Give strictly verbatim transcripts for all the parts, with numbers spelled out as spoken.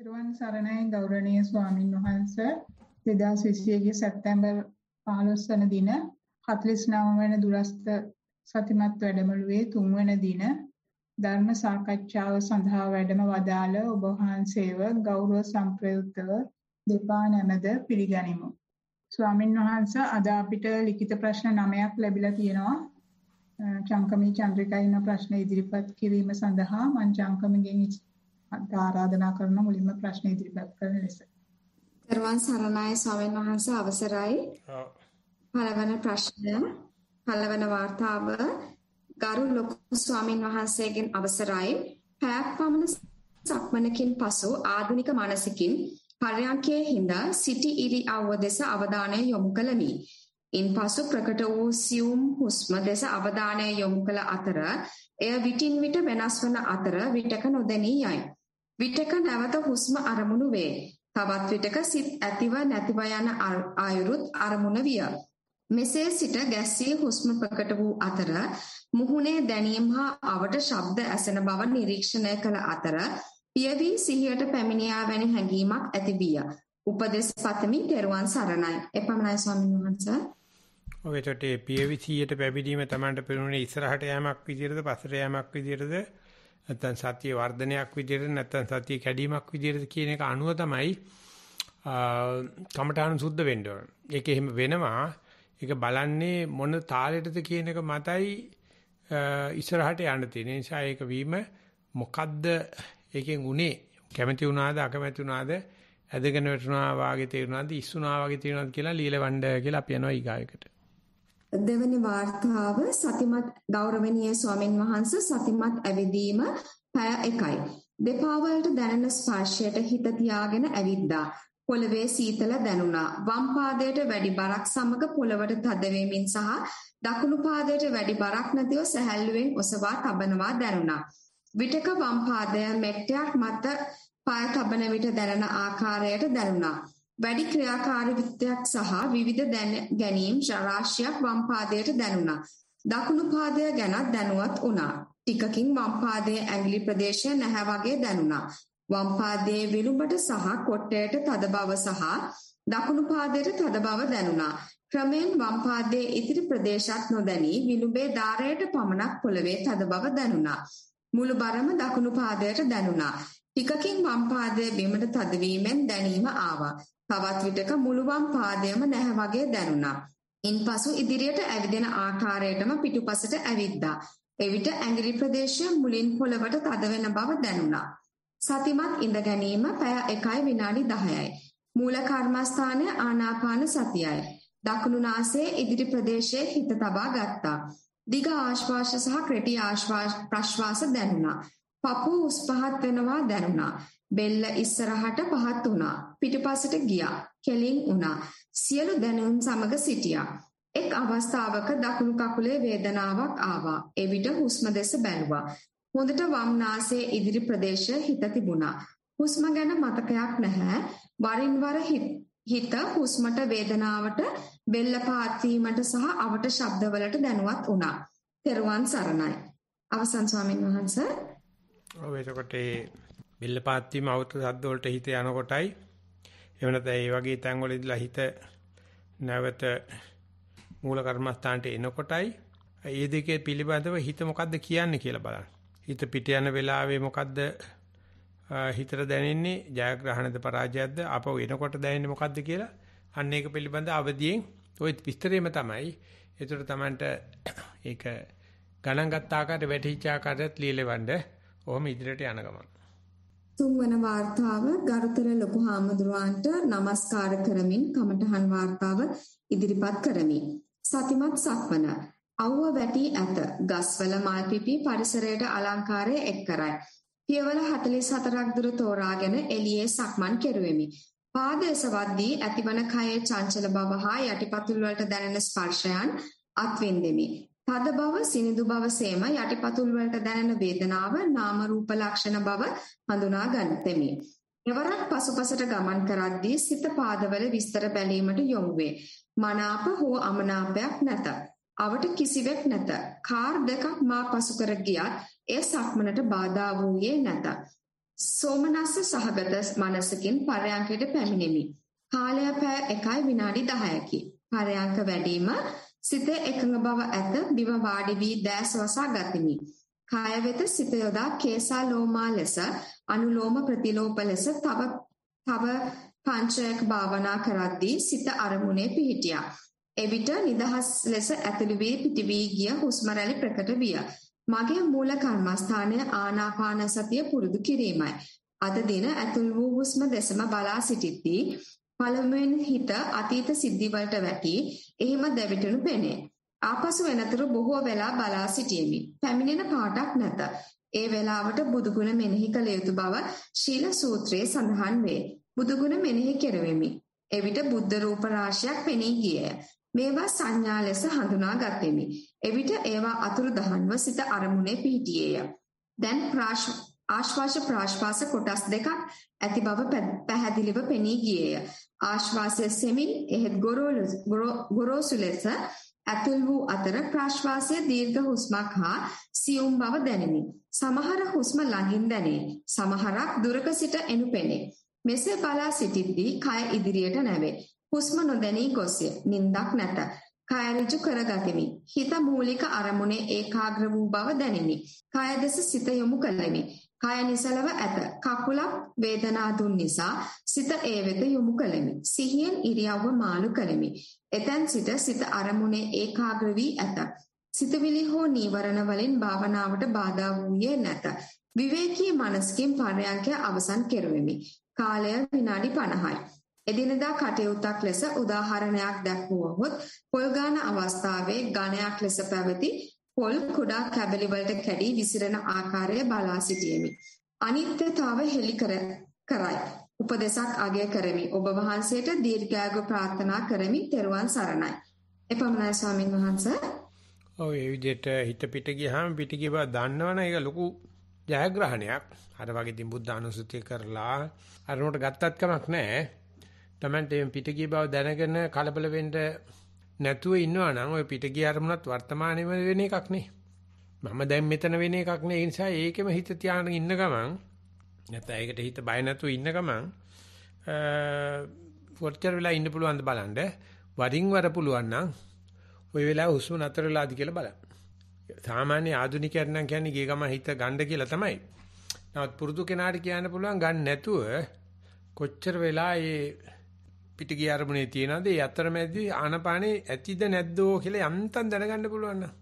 එරුවන් සරණයි ගෞරවනීය ස්වාමින් වහන්සේ දෙදාස් විසියේ සැප්තැම්බර් පහළොස් වන දින හතළිස් නව වන දුරස්ත සතිමත් වැඩමුළුවේ තුන් වන දින ධර්ම සාකච්ඡාව සඳහා වැඩම වදාළ ඔබ වහන්සේව ගෞරව සම්ප්‍රයුක්තව දෙපා නැමද පිළිගනිමු. ස්වාමින් වහන්සේ අද අපිට ලිඛිත ප්‍රශ්න නවයක් ලැබිලා තියෙනවා. චංකමී චන්ද්‍රිකායින ප්‍රශ්න ඉදිරිපත් කිරීම සඳහා මම චංකමගෙන් ආරාධනා කරන මුලින්ම ප්‍රශ්න ඉදිරිපත් කරන ලෙස. දරුවන් සරණයි ස්වාමීන් වහන්සේ අවසරයි. ඔව්. පළවෙනි ප්‍රශ්නය පළවෙනි වාර්තාව ගරු ලොකු ස්වාමීන් වහන්සේගෙන් අවසරයි. පැයක් පමණ සක්මනකින් පසු ආධුනික මානසිකින් පරයන්කේ හිඳ සිටි ඉරියව්ව දෙස අවධානය යොමු කළමි. ඉන්පසු ප්‍රකට වූ සියුම් හුස්ම දෙස අවධානය යොමු කළ අතර එය විටින් විට වෙනස් වන අතර විටක නොදැනී යයි. විටක නැවත හුස්ම අරමුණු වේ. තවත් විටක සිත් ඇතිව නැතිව යන ආයුරුත් අරමුණ විය. මෙසේ සිට ගැස්සී හුස්ම ප්‍රකට වූ අතර මුහුණේ දැනීම හා අවට ශබ්ද ඇසෙන බව නිරීක්ෂණය කළ අතර පියවි සිහියට පැමිණියා වැනි හැඟීමක් ඇති විය. උපදෙස් පතමි. තෙරුවන් සරණයි. එපමණයි ස්වාමීන් වහන්සේ. ඔය චොටේ පියවි සිහියට පැමිණීම Tamanට පෙනුනේ ඉස්සරහට යෑමක් විදියටද පස්සට යෑමක් විදියටද නැත්නම් සතිය වර්ධනයක් විදියට නැත්නම් සතිය කැඩීමක් විදියට කියන එක අනුව තමයි කමඨාන සුද්ධ වෙන්න ඕන. ඒක එහෙම වෙනවා. ඒක බලන්නේ මොන තාලෙටද කියන එක මතයි ඉස්සරහට යන්න තියෙන නිසා ඒක වීම මොකද්ද ඒකෙන් උනේ කැමැති වුණාද අකමැති වුණාද ඇදගෙන වැටුණා වාගේ තේරුණාද ඉස්සුණා වාගේ තේරුණාද කියලා লীලවණ්ඩ කියලා අපි යනවා ඊගායකට. දෙවැනි වාර්තාව සතිමත් ගෞරවනීය ස්වාමින් වහන්සේ සතිමත් ඇවිදීම පැය එකයි. දෙපා වලට දැනෙන ස්පර්ශයට හිත තියාගෙන ඇවිද්දා. පොළවේ සීතල දැනුණා. වම් පාදයට වැඩි බරක් සමග පොළවට තද වෙමින් සහ දකුණු පාදයට වැඩි බරක් නැතිව සැහැල්ලුවෙන් ඔසවා තබනවා දැනුණා. විටක වම් පාදය මෙට්ටයක් මත පාය තබන විට දැනෙන ආකාරයට දැනුණා. වැඩි ක්‍රියාකාරීත්වයක් සහ විවිධ ගැනීම් රාශියක් වම් පාදයට දැනුණා. දකුණු පාදය ගැන දැනුවත් වුණා. ටිකකින් වම් පාදයේ ඇඟිලි ප්‍රදේශය නැහැ වගේ දැනුණා. වම් පාදයේ විලුඹට සහ කොට්ටයට තද බව සහ දකුණු පාදයට තද බව දැනුණා. ක්‍රමෙන් වම් පාදයේ ඉදිරි ප්‍රදේශات නොදැනී විලුඹේ ධාරයට පමණක් පොළවේ තද බව දැනුණා. මුළු බරම දකුණු පාදයට දැනුණා. ටිකකින් වම් පාදයේ බිමට තද වීමෙන් දැනීම ආවා. තවත් විටක මුළු වම් පාදයම නැහැ වගේ දැනුණා. ඉන්පසු ඉදිරියට ඇවිදින ආකාරයටම පිටුපසට ඇවිද්දා. එවිට ඇඟිලි ප්‍රදේශය මුලින් පොළවට තද වෙන බව දැනුණා. සතිමත් ඉඳ ගැනීම පැය එකයි විනාඩි දහයයි. මූල කර්මස්ථානය ආනාපාන සතියයි. දකුණු නාසයේ ඉදිරි ප්‍රදේශයේ හිත තබා ගත්තා. දිග ආශ්වාස සහ කෙටි ආශ්වාස ප්‍රශ්වාස දැනුණා. පපුව උස් පහත් වෙනවා දැනුණා. බෙල්ල ඉස්සරහට පහත් වුණා. පිටුපසට ගියා. කෙලින් වුණා. සියලු දැනුම් සමග සිටියා. එක් අවස්ථාවක දකුණු කකුලේ වේදනාවක් ආවා. එවිට හුස්ම දෙස බැලුවා. හොඳට වම් නාසයේ ඉදිරි ප්‍රදේශය හිත තිබුණා. හුස්ම ගැන මතකයක් නැහැ. වරින් වර හිත හුස්මට වේදනාවට බෙල්ල පාත් වීමට සහ අවට ශබ්දවලට දැනුවත් වුණා. තෙරුවන් සරණයි. අවසන් ස්වාමීන් වහන්සේ. ඔව් එතකොට බෙල්ල පාත් වීම අවට ශබ්ද වලට හිත යනකොටයි එහෙම නැත්නම් ඒ වගේ තැන් වල ඉඳලා හිත නැවත මූල කර්මස්ථානට එනකොටයි ඒ දෙකේ පිළිබඳව හිත මොකද්ද කියන්නේ කියලා බලන්න. හිත පිට යන වෙලාවේ මොකද්ද හිතට දැනෙන්නේ ජයග්‍රහණද පරාජයක්ද අපව එනකොට දැනෙන්නේ මොකද්ද කියලා අන්න ඒක පිළිබඳ අවදියෙන් ওই විස්තරේම තමයි. ඒතර තමන්ට ඒක ගණන් ගත්ත ආකාරයට වැටිච්ච ආකාරයට লীලවඬ ඔහොම ඉදිරියට යන ගමන. තුන්වන වාර්තාව ගරුතර ලොකු හාමුදුරුවන්ට নমස්කාර කරමින් කමඨහන් වාර්තාව ඉදිරිපත් කරමි. සතිමත් සක්වන අවුව වැටි ඇත. ගස්වල මල් පිපි පරිසරයට අලංකාරය එක් කරයි. පියවල හතළිස් හතරක් දුර තෝරාගෙන එළියේ සක්මන් කෙරුවෙමි. පාද එසවද්දී ඇතිවන කයේ චංචල බව හා යටිපතුල් වලට දැනෙන ස්පර්ශයන් අත්විඳෙමි. තද බව, සිනිඳු බව සේම යටිපතුල් වලට දැනෙන වේදනාව නාම රූප ලක්ෂණ බව හඳුනා ගන්නෙමි. එවරක් පසුපසට ගමන් කරද්දී සිත පාදවල විස්තර බැලීමට යොමු වේ. මනාප හෝ අමනාපයක් නැත. අවට කිසිවෙක් නැත. කාර් දෙකක් මා පසු කර ගියත් ඒ සක්මනට බාධා වූයේ නැත. සෝමනස්ස සහගත මනසකින් පරයන්කයට පැමිණෙමි. කාලය පැය එකයි විනාඩි දහයකි. පරයන්ක වැඩිම සිතේ එකඟ බව ඇත. බිම වාඩි වී දැස් වසා ගතිමි. කාය වෙත සිත යොදා කේසා ලෝමා ලෙස අනුලෝම ප්‍රතිලෝප ලෙස තව තව පංචයක භාවනා කරද්දී සිත අරමුණේ පිහිටියා. එවිට නිදහස් ලෙස ඇතුළු වී පිටි වී ගිය හුස්ම රැලි ප්‍රකට විය. මගේ මූල කර්මස්ථානය ආනාපාන සතිය පුරුදු කිරීමයි. අද දින ඇතුළු වූ හුස්ම දෙසම බලා සිටිද්දී පළමුවෙන් හිත අතීත සිද්ධි වලට වැටි එහිම දැවිටුණු පෙනේ. ආපසු එනතුරු බොහෝ වෙලා බලා සිටියෙමි. පැමිණෙන පාටක් නැත. ඒ වෙලාවට බුදුගුණ මෙනෙහි කළ යුතු බව ශීල සූත්‍රයේ සඳහන් වේ. බුදුගුණ මෙනෙහි කෙරෙමි. එවිට බුද්ධ රූප රාශියක් පෙනී ගියේය. මේවා සංඥා ලෙස හඳුනා ගත්ෙමි. එවිට ඒවා අතුරුදහන්ව සිත අරමුණේ පිහිටියේය. දැන් ආශ්වාස ප්‍රාශ්වාස කොටස් දෙකක් ඇති බව පැහැදිලිව පෙනී ගියේය. ආශ්වාසය සෙමින් එහෙත් ගොරෝසු ලෙස ඇතුල් වූ අතර ප්‍රාශ්වාසය දීර්ඝ හුස්මක් හා සියුම් බව දැනිනි. සමහර හුස්ම ළඟින් දැනේ. සමහරක් දුරක සිට එනු පෙනේ. මෙසේ බලා සිටිද්දී කය ඉදිරියට නැවේ. හුස්ම නොදැනී ගොස්ය. නින්දක් නැත. කය ඍජු කරගතිමි. හිත මූලික අරමුණේ ඒකාග්‍ර වූ බව දැනිනි. කය දෙස සිත යොමු කළෙමි. කය නිසලව ඇත. කකුලක් වේදනා දුන් නිසා සිත ඒ වෙත යොමු කළෙමි. සිහියෙන් ඉරියව්ව මාළු කළෙමි. එතෙන් සිට සිත අරමුණේ ඒකාග්‍ර වී ඇත. සිතවිලි හෝ නීවරණ වලින් භාවනාවට බාධා වූයේ නැත. විවේකී මනසකින් පරයන්කය අවසන් කෙරුවෙමි. කාලය විනාඩි පනහයි. එදිනදා කටයුත්තක් ලෙස උදාහරණයක් දැක්වුවහොත් පොල් ගාන අවස්ථාවේ ඝණයක් ලෙස පැවති පොල් කුඩා කැබලි වලට කැඩී විසිරෙන ආකාරය බලා සිටියෙමි. අනිත්‍යතාව හෙළි කර කරයි. උපදේශක් අගය කරමි. ඔබ වහන්සේට දීර්ඝායුෂ ප්‍රාර්ථනා කරමි. ත්වන් සරණයි. එපමණයි ස්වාමින් වහන්සේ. ඔය විදිහට හිත පිට ගියාම පිට ගිය බව දන්නවනේ ඒක ලොකු ජයග්‍රහණයක්. අර වගේ දින් බුද්ධ අනුසුතිය කරලා අරනට ගත්තත් කමක් නැහැ. Tamante පිට ගිය බව දැනගෙන කලබල වෙන්න නැතුව ඉන්නවා නම් ඔය පිට ගිය අරමුණත් වර්තමානයේම වෙන එකක් නේ. මම දැන් මෙතන වෙන එකක් නේ. ඒ නිසා ඒකෙම හිත තියාගෙන ඉන්න ගමන් නැත්නම් ඒකට හිත බය නැතුව ඉන්න ගමන් අ ෆොර්චර් වෙලා ඉන්න පුළුවන් ද බලන්න. වරින් වර පුළුවන් නම් ওই වෙලාව හුස්ම නතර වෙලාද කියලා බලන්න. සාමාන්‍ය ආධුනිකයන් නම් කියන්නේ ගිය ගමන් හිත ගන්න කියලා තමයි. නමුත් පුරුදු කෙනාට කියන්න පුළුවන් ගන්න නැතුව කොච්චර වෙලා ඒ පිට ගිය අරමුණේ තියනද ඒ අතරමැදි ආනපානේ ඇතිද නැද්දෝ කියලා යන්තම් දැනගන්න පුළුවන් නම්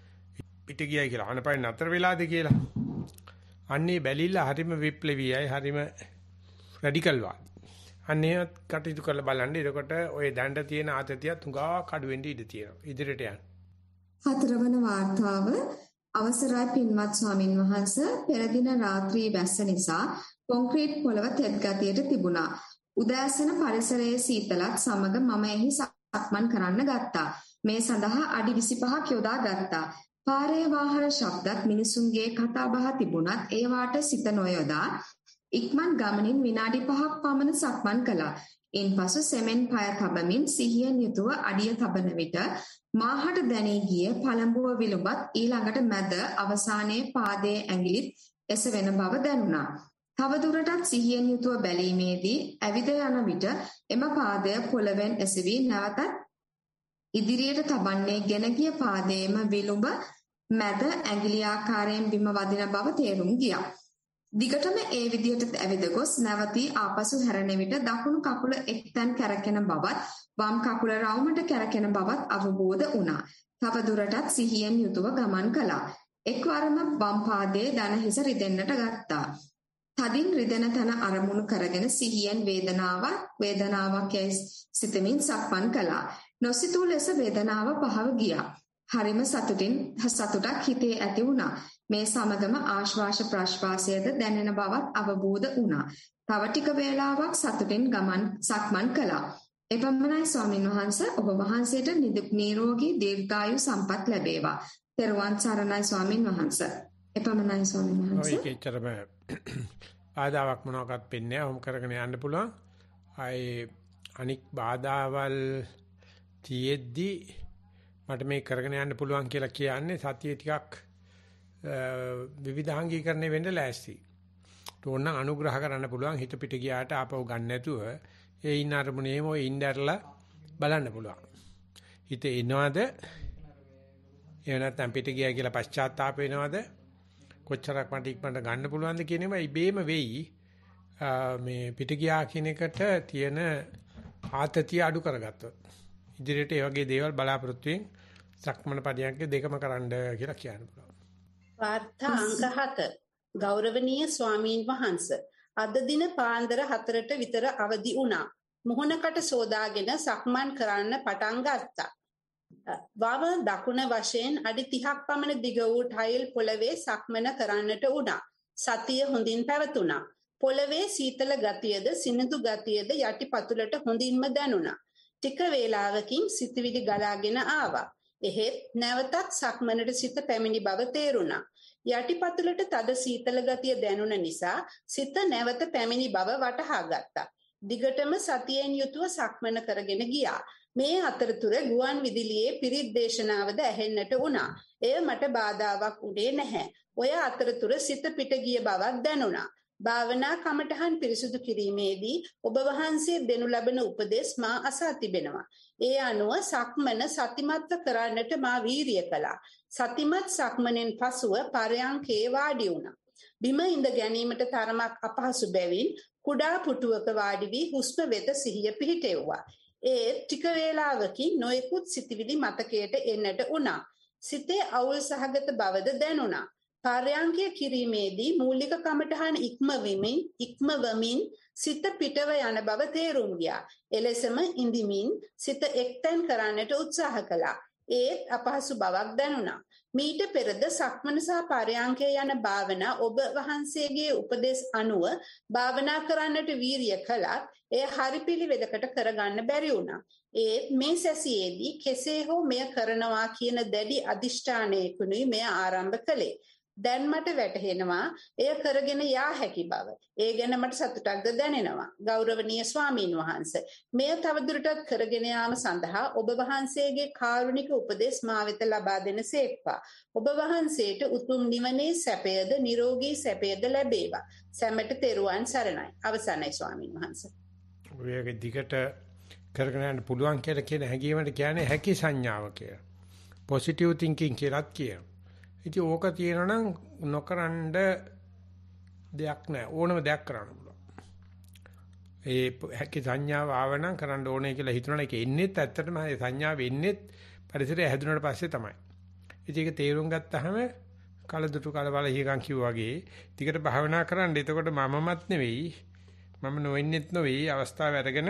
පිට ගියයි කියලා ආනපානේ නතර වෙලාද කියලා. අන්නේ බැලිල්ල හරිම විප්ලවීයයි හරිම රැඩිකල් වාදී. අන්නේ කටයුතු කරලා බලන්න. එතකොට ඔය දැනට තියෙන ආතතිය තුඟා කඩු වෙන්න ඉඩ තියෙනවා. ඉදිරියට යන්න. හතරවන වාර්තාව අවසරයි පින්වත් ස්වාමින් වහන්සේ. පෙර දින රාත්‍රී වැස්ස නිසා කොන්ක්‍රීට් පොළව තෙත් ගතියට තිබුණා. උදෑසන පරිසරයේ සීතලත් සමග මම එහි සක්මන් කරන්න ගත්තා. මේ සඳහා අඩි විසිපහක් යොදා ගත්තා. පාරේ වාහන ශබ්දත් මිනිසුන්ගේ කතා බහ තිබුණත් ඒවාට සිත නොයොදා ඉක්මන් ගමනින් විනාඩි පහක් පමණ සක්මන් කළා. ඉන්පසු සෙමෙන් පය තබමින් සිහියෙන් යුතුව අඩිය තබන විට මාහට දැනී ගිය පළඹුව විලුඹත් ඊළඟට මැද අවසානයේ පාදයේ ඇඟිලිත් එසවෙන බව දැනුණා. තවදුරටත් සිහියෙන් යුතුව බැලීමේදී ඇවිද යන විට එම පාදය පොළවෙන් එසවි නැවතත් ඉදිරියට තබන්නේ ගෙන ගිය පාදයේම විලුඹ මැද ඇඟිලි ආකාරයෙන් බිම වදින බව තේරුම් ගියා. දිගටම ඒ විදිහට ඇවිද ගොස් නැවතී ආපසු හැරෙන විට දකුණු කකුල එක්තැන් කැරකෙන බවත් වම් කකුල රවුමට කැරකෙන බවත් අවබෝධ වුණා. තවදුරටත් සිහියෙන් යුතුව ගමන් කළා. එක්වරම වම් පාදයේ දන හිස රිදෙන්නට ගත්තා. තදින් රිදෙන තන අරමුණු කරගෙන සිහියෙන් වේදනාවක් වේදනාවක් යයි සිතමින් සක්මන් කළා. නොසිතූ ලෙස වේදනාව පහව ගියා. හරිම සතුටින් සතුටක් හිතේ ඇති වුණා. මේ සමගම ආශ්වාස ප්‍රශ්වාසයේද දැනෙන බවත් අවබෝධ වුණා. තව ටික වේලාවක් සතුටින් ගමන් සක්මන් කළා. එපමණයි ස්වාමින් වහන්සේ. ඔබ වහන්සේට නිරෝගී දීර්ඝායු සම්පත් ලැබේවා. ත්වන් සරණයි ස්වාමින් වහන්සේ. එපමණයි ස්වාමින් වහන්සේ. ඔය කෙච්චරම බාධාවක් මොනවාක්වත් වෙන්නේ නැහැ. ඔහොම කරගෙන යන්න පුළුවන්. ආයේ අනික් බාධාවල් තියෙද්දි මට මේ කරගෙන යන්න පුළුවන් කියලා කියන්නේ සතිය ටිකක් විවිධාංගීකරණය වෙන්න ලෑස්ති. ඕන නම් අනුග්‍රහ කරන්න පුළුවන් හිත පිට ගියාට ආපහු ගන්න නැතුව ඒ ඉන්න අරමුණේම ඔය ඉnderලා බලන්න පුළුවන්. හිත එනවද? එහෙම නැත්නම් පිට ගියා කියලා පශ්චාත්තාප වෙනවද? කොච්චරක් මට ඉක්මනට ගන්න පුළුවන්ද කියන ඒවා ඉබේම වෙයි. මේ පිට ගියා කියන එකට තියෙන ආතතිය අඩු කරගත්තොත්. ඉදිරියට ඒ වගේ දේවල් බලාපොරොත්තු වෙමින් සක්මන පරියන්ක දෙකම කරන්න කියලා කියන්න පුළුවන්. වාර්තා අංක හත ගෞරවනීය ස්වාමීන් වහන්ස අද දින පාන්දර හතරට විතර අවදි වුණා. මුහුණකට සෝදාගෙන සක්මන් කරන්න පටන් ගත්තා. වම දකුණ වශයෙන් අඩි තිහක් පමණ දිග වූ ටයිල් පොළවේ සක්මන කරන්නට වුණා. සතිය හොඳින් පැවතුණා. පොළවේ සීතල ගතියද සිනිඳු ගතියද යටිපතුලට හොඳින්ම දැනුණා. ටික වේලාවකින් සිතවිලි ගලාගෙන ආවා. එහෙත් නැවතත් සක්මනට සිත පැමිණි බව තේරුණා. යටිපතුලට තද සීතල ගතිය දැනුණ නිසා සිත නැවත පැමිණි බව වටහා ගත්තා. දිගටම සතියෙන් යුතුව සක්මන කරගෙන ගියා. මේ අතරතුර ගුවන් විදුලියේ පිරිත් දේශනාවද ඇහෙන්නට වුණා. එය මට බාධාවක් උනේ නැහැ. ඔය අතරතුර සිත පිට ගිය බවක් දැනුණා. භාවනා කමඨහන් පිරිසුදු කිරීමේදී ඔබ වහන්සේ දෙනු ලබන උපදෙස් මා අසා තිබෙනවා. ඒ අනුව සක්මන සතිමත්ව කරන්නට මා වීරිය කළා. සතිමත් සක්මනෙන් පසුව පරයන්කේ වාඩි වුණා. බිම ඉඳ ගැනීමට තරමක් අපහසු බැවින් කුඩා පුටුවක වාඩි වී හුස්ම වෙත සිහිය පිහිටෙව්වා. ඒ ටික වේලාවකින් නොයෙකුත් සිතිවිලි මතකයට එන්නට වුණා. සිතේ අවුල් සහගත බවද දැනුණා. පරයන්කය කිරීමේදී මූලික කමඨහන් ඉක්මවමින් ඉක්මවමින් සිත පිටව යන බව තේරුම් ගියා. එලෙසම ඉඳිමින් සිත එක්තෙන් කරන්නට උත්සාහ කළා. ඒත් අපහසු බවක් දැනුණා. මීට පෙරද සක්මන සහ පරයන්කය යන භාවනා ඔබ වහන්සේගේ උපදෙස් අනුව භාවනා කරන්නට වීරිය කළත් එය හරි පිළිවෙලකට කරගන්න බැරි වුණා. ඒත් මේ සැසියේදී කෙසේ හෝ මෙය කරනවා කියන දැඩි අදිෂ්ඨානයකුයි මෙය ආරම්භ කළේ. දැන් මට වැටහෙනවා එය කරගෙන යා හැකි බව. ඒ ගැන මට සතුටක්ද දැනෙනවා. ගෞරවනීය ස්වාමීන් වහන්සේ, මෙය තවදුරටත් කරගෙන යාම සඳහා ඔබ වහන්සේගේ කාරුණික උපදෙස් මා වෙත ලබා දෙන සේක්වා. ඔබ වහන්සේට උතුම් නිවනේ සැපයද නිරෝගී සැපයද ලැබේවා. සැමට තෙරුවන් සරණයි. අවසන්යි ස්වාමීන් වහන්සේ. ඔයගේ දිගට කරගෙන යන්න පුළුවන් කියලා කියන හැඟීමට කියන්නේ හැකි සංඥාව කියලා. පොසිටිව් තින්කින් කියලාත් කියනවා. ඉතින් ඕක තියෙනවා නම් නොකරන්න දෙයක් නැහැ. ඕනම දෙයක් කරන්න පුළුවන්. ඒ හැකි සංඥාව ආව නම් කරන්න ඕනේ කියලා හිතනවා. ඒක එන්නේත් ඇත්තටම ඒ සංඥාව එන්නේත් පරිසරය හැදුනට පස්සේ තමයි. ඉතින් ඒක තේරුම් ගත්තාම කලදුටු කලබල හිගන් කිව්වා වගේ ටිකට භාවනා කරන්න. එතකොට මමමත් නෙවෙයි මම නොවෙන්නෙත් නෙවෙයි අවස්ථාව අරගෙන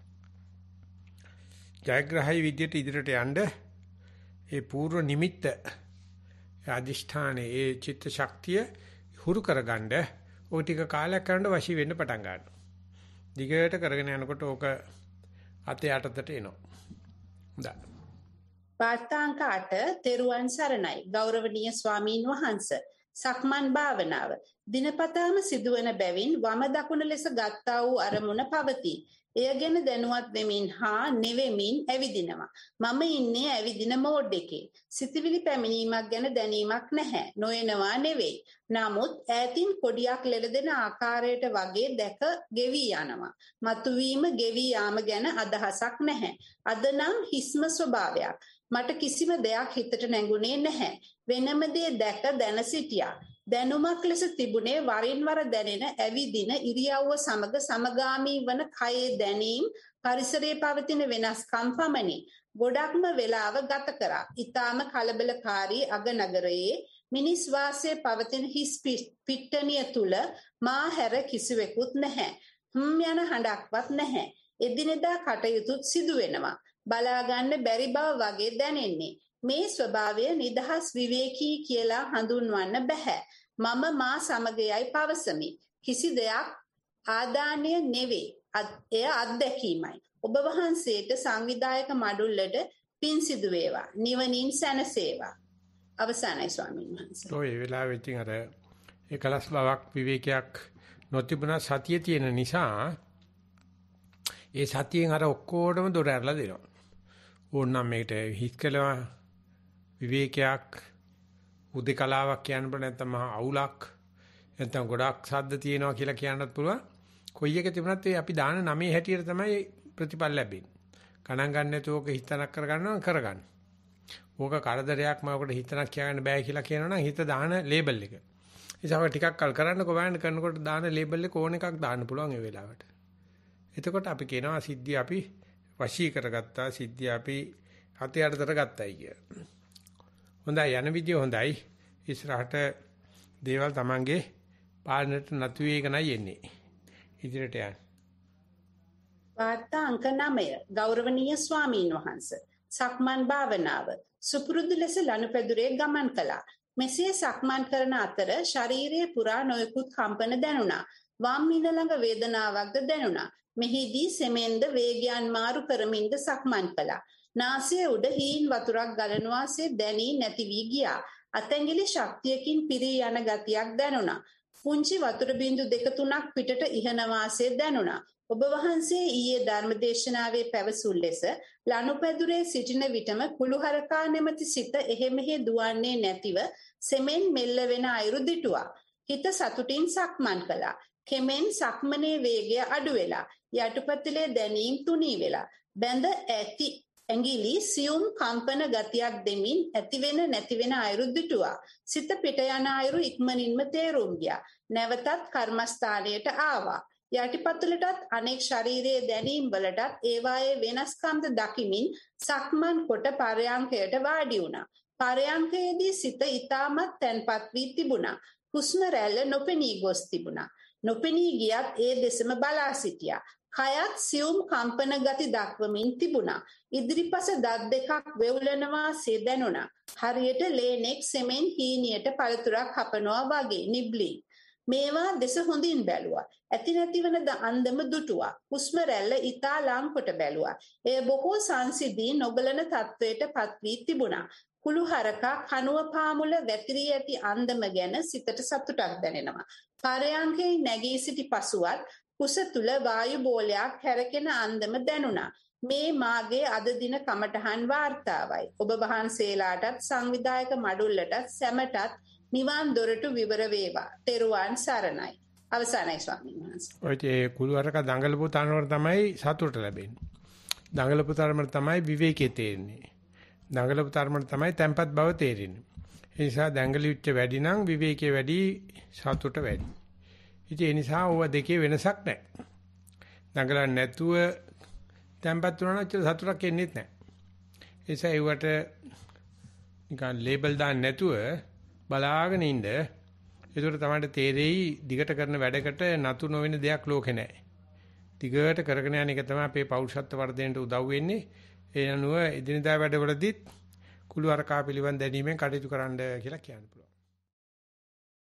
ජයග්‍රහයි විදියට ඉදිරියට යන්න ඒ පූර්ව නිමිත්ත අධිෂ්ඨානයේ ඒ චිත්ත ශක්තිය හුරු කරගන්න ඔය ටික කාලයක් කරනකොට වශී වෙන්න පටන් ගන්නවා. දිගට කරගෙන යනකොට ඕක අතේ යටතට එනවා. හොඳයි. වාර්තාංක අට තෙරුවන් සරණයි. ගෞරවනීය ස්වාමීන් වහන්සේ, සක්මන් භාවනාව දිනපතාම සිදුවන බැවින් වම දකුණ ලෙස ගත්තා වූ අරමුණ පවතී. එය ගැන දැනුවත් වෙමින් හා නෙවෙමින් ඇවිදිනවා. මම ඉන්නේ ඇවිදින මෝඩ් එකේ. සිතවිලි පැමිණීමක් ගැන දැනීමක් නැහැ. නොයනවා නෙවෙයි. නමුත් ඈතින් කොඩියක් ලෙලදෙන ආකාරයට වගේ දැක ගෙවි යනවා. මතුවීම ගෙවි යාම ගැන අදහසක් නැහැ. අද නම් හිස්ම ස්වභාවයක්. මට කිසිම දෙයක් හිතට නැඟුණේ නැහැ. වෙනම දේ දැක දැන සිටියා. දැනුමක් ලෙස තිබුණේ වරින් වර දැනෙන ඇවිදින ඉරියව්ව සමග සමගාමී වන කයේ දැනීම් පරිසරයේ පවතින වෙනස්කම් පමණි. ගොඩක්ම වේලාව ගත කරා. ඊටාම කලබලකාරී අගනගරයේ මිනිස් වාසයේ පවතින හිස් පිට්ටනිය තුල මා හැර කිසිවෙකුත් නැහැ. හම් යන හඬක්වත් නැහැ. එදිනෙදා කටයුතුත් සිදු වෙනවා. බලා ගන්න බැරි බව වගේ දැනෙන්නේ. මේ ස්වභාවය නිදහස් විවේකී කියලා හඳුන්වන්න බෑ. මම මා සමගයයි පවසමි. කිසි දෙයක් ආදානය නෙවෙයි. එය අත්දැකීමයි. ඔබ වහන්සේට සංවිධායක මඩුල්ලට පින් සිදු වේවා. නිවනින් සැනසේවා. අවසන්යි ස්වාමීන් වහන්සේ. ඔය වෙලාවෙ ඉතින් අර එකලස් බවක් විවේකයක් නොතිබුණා සතිය තියෙන නිසා ඒ සතියෙන් අර ඔක්කොටම දොර ඇරලා දෙනවා. ඕනනම් මේකට හිස් කළා විවේකයක් උදේකලාවක් කියන්න බෑ නැත්නම් මහා අවුලක් නැත්නම් ගොඩක් සද්ද තියෙනවා කියලා කියන්නත් පුළුවන්. කොයි එක තිබුණත් ඒ අපි දාන නමේ හැටියට තමයි ප්‍රතිඵල ලැබෙන්නේ. ගණන් ගන්න නැතුව ඕක හිතනක් කරගන්නවා කරගන්න. ඕක කරදරයක් මම ඔකට හිතනක් කියන්න බෑ කියලා කියනවනම් හිත දාන ලේබල් එක. ඒසාව ටිකක් කල් කරන්නකො වෑන් කරනකොට දාන ලේබල් එක ඕන එකක් දාන්න පුළුවන් ඒ වෙලාවට. එතකොට අපි කියනවා සිද්ධිය අපි වශී කරගත්තා සිද්ධිය අපි හතේ අඩතර ගත්තයි කියලා. හොඳයි යන විදිය හොඳයි. ඉස්සරහට දේවල් Tamange පාලනයට නතු වේගනයි එන්නේ. ඉදිරියට යන්න. වාර්තා අංක නවය ගෞරවනීය ස්වාමීන් වහන්ස සක්මන් භාවනාව සුපුරුදු ලෙස ලනුපැදුරේ ගමන් කළා. මෙසේ සක්මන් කරන අතර ශරීරයේ පුරා නොයෙකුත් කම්පන දැනුණා. වම් ඉන ළඟ වේදනාවක්ද දැනුණා. මෙහිදී සෙමෙන්ද වේගයන් මාරු කරමින්ද සක්මන් කළා. නාසය උඩ හීන් වතුරක් ගලන වාසේ දැනී නැති වී ගියා. අතැඟිලි ශක්තියකින් පිරී යන ගතියක් දැනුණා. පුංචි වතුර බින්දු දෙක තුනක් පිටට ඉහන වාසේ දැනුණා. ඔබ වහන්සේ ඊයේ ධර්මදේශනාවේ පැවසූ ලෙස ලනුපැදුරේ සිටින විටම කුළුහරකා නැමැති සිත එහෙ මෙහෙ දුවන්නේ නැතිව සෙමෙන් මෙල්ල වෙන අයුරු දිටුවා. හිත සතුටින් සක්මන් කළා. කෙමෙන් සක්මනේ වේගය අඩු වෙලා යටිපතුලේ දැනීම් තුනී වෙලා බැඳ ඇති ඇඟිලි සියුම් කම්පන ගතියක් දෙමින් ඇතිවෙන නැතිවෙන අයුරු දිටුවා. සිත පිට යන අයුරු ඉක්මනින්ම තේරුම් ගියා. නැවතත් කර්මස්ථානයට ආවා. යටිපතුලටත් අනෙක් ශරීරයේ දැනීම් වලටත් ඒවායේ වෙනස්කම්ද දකිමින් සක්මන් කොට පරයන්කයට වාඩි වුණා. පරයන්කයේදී සිත ඊටමත් තැන්පත් වී තිබුණා. හුස්ම රැල්ල නොපෙනී ගොස් තිබුණා. නොපෙනී ගියත් ඒ දෙසම බලා සිටියා. කයත් සියුම් කම්පන ගති දක්වමින් තිබුණා. ඉදිරිපස දත් දෙකක් වෙවුලනවා සේ දැනුණා. හරියට ලේනෙක් සෙමෙන් හීනියට පළතුරක් කපනවා වගේ නිබ්ලී. මේවා දෙස හොඳින් බැලුවා. ඇති නැතිවන ද අන්දම දුටුවා. හුස්ම රැල්ල ඊතා ලංකොට බැලුවා. එය බොහෝ සංසිදී නොබලන තත්වයට පත් වී තිබුණා. කුළුහරකා කනුව පාමුල වැතිරී ඇති අන්දම ගැන සිතට සතුටක් දැනෙනවා. පරයන්කේ නැගී සිටි පසුවත් කුස තුල වායු බෝලයක් හැරකෙන අන්දම දැනුණා. මේ මාගේ අද දින කමටහන් වාර්තාවයි. ඔබ වහන්සේලාටත් සංවිධායක මඩුල්ලටත් සැමටත් නිවන් දොරටු විවර වේවා. තෙරුවන් සරණයි. අවසානයි ස්වාමීන් වහන්සේ. ඔය ඒ කුළුහරක දඟලපු තරමට තමයි සතුට ලැබෙන්නේ. දඟලපු තරමට තමයි විවේකයේ තේරෙන්නේ. දඟලපු තරමට තමයි තැම්පත් බව තේරෙන්නේ. ඒ නිසා දඟලිච්ච වැඩි නම් විවේකයේ වැඩි සතුට වැඩි. ඉතින් ඒ නිසා ඕව දෙකේ වෙනසක් නැහැ. දඟලන්නේ නැතුව තැම්පත් වුණා නම් සතුටක් එන්නේ නැහැ. ඒ නිසා ඒවට නිකන් ලේබල් දාන්න නැතුව බලාගෙන ඉන්න. ඒකට තමයි තේරෙයි දිගට කරන වැඩකට නතු නොවන දෙයක් ලෝකේ නැහැ. දිගට කරගෙන යන එක තමයි අපේ පෞරුෂත්ව වර්ධනයට උදව් වෙන්නේ. ඒ අනුව එදිනදා වැඩවලදීත් කුළු අරකා පිළිවන් දැනීමෙන් කටයුතු කරන්න කියලා කියන්න පුළුවන්.